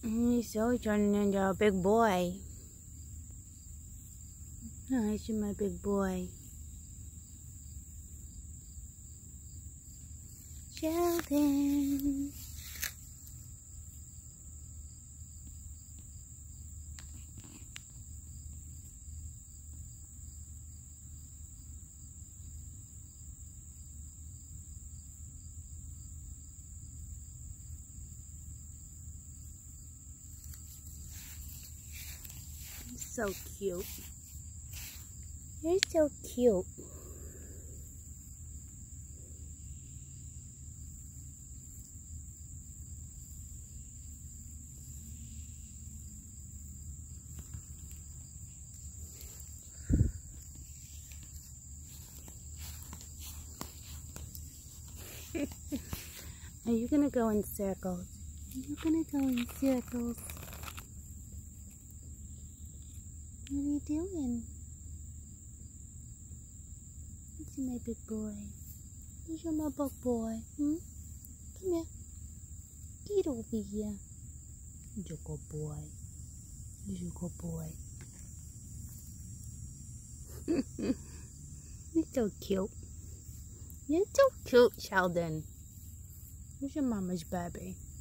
He's so turning into a big boy. Oh, he's my big boy. Sheldon. So cute. You're so cute. Are you gonna go in circles? Are you gonna go in circles? What are you doing? This is my big boy. This is my big boy. Come here. Get over here. You're a good boy. You're a good boy. You're so cute. You're so cute, Sheldon. Where's your mama's baby?